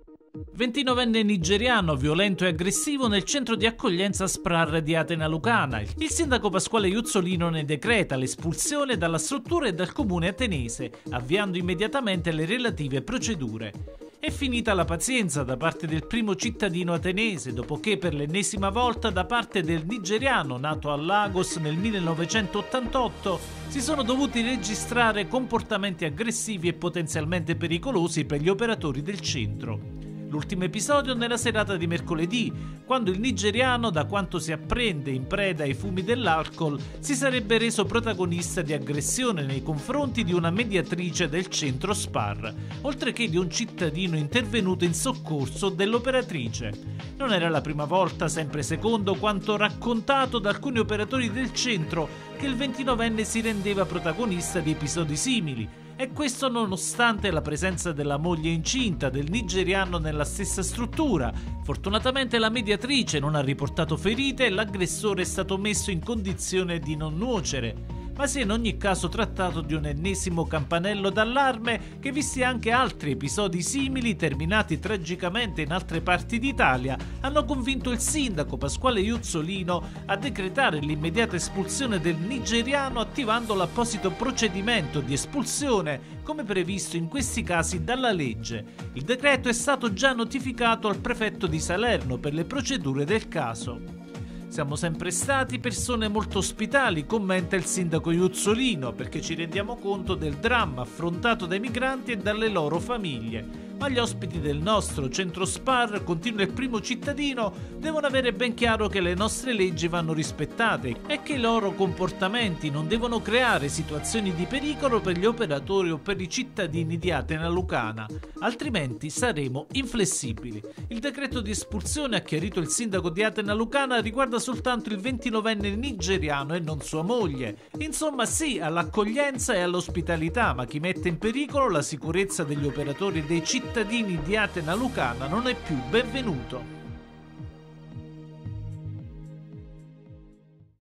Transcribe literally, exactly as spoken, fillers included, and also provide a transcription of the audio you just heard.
ventinovenne nigeriano violento e aggressivo nel centro di accoglienza Sprar di Atena Lucana. Il sindaco Pasquale Juzzolino ne decreta l'espulsione dalla struttura e dal comune atenese, avviando immediatamente le relative procedure. È finita la pazienza da parte del primo cittadino atenese, dopo che per l'ennesima volta da parte del nigeriano nato a Lagos nel millenovecentottantotto si sono dovuti registrare comportamenti aggressivi e potenzialmente pericolosi per gli operatori del centro. L'ultimo episodio nella serata di mercoledì, quando il nigeriano, da quanto si apprende in preda ai fumi dell'alcol, si sarebbe reso protagonista di aggressione nei confronti di una mediatrice del centro Spar, oltre che di un cittadino intervenuto in soccorso dell'operatrice. Non era la prima volta, sempre secondo quanto raccontato da alcuni operatori del centro, che il ventinovenne si rendeva protagonista di episodi simili. E questo nonostante la presenza della moglie incinta del nigeriano nella stessa struttura. Fortunatamente la mediatrice non ha riportato ferite e l'aggressore è stato messo in condizione di non nuocere. Ma si è in ogni caso trattato di un ennesimo campanello d'allarme che, visti anche altri episodi simili terminati tragicamente in altre parti d'Italia, hanno convinto il sindaco Pasquale Juzzolino a decretare l'immediata espulsione del nigeriano, attivando l'apposito procedimento di espulsione come previsto in questi casi dalla legge. Il decreto è stato già notificato al prefetto di Salerno per le procedure del caso. Siamo sempre stati persone molto ospitali, commenta il sindaco Juzzolino, perché ci rendiamo conto del dramma affrontato dai migranti e dalle loro famiglie. Ma gli ospiti del nostro centro Spar, continua il primo cittadino, devono avere ben chiaro che le nostre leggi vanno rispettate e che i loro comportamenti non devono creare situazioni di pericolo per gli operatori o per i cittadini di Atena Lucana, altrimenti saremo inflessibili. Il decreto di espulsione, ha chiarito il sindaco di Atena Lucana, riguarda soltanto il ventinovenne nigeriano e non sua moglie. Insomma, sì all'accoglienza e all'ospitalità, ma chi mette in pericolo la sicurezza degli operatori e dei cittadini di Atena Lucana non è più benvenuto.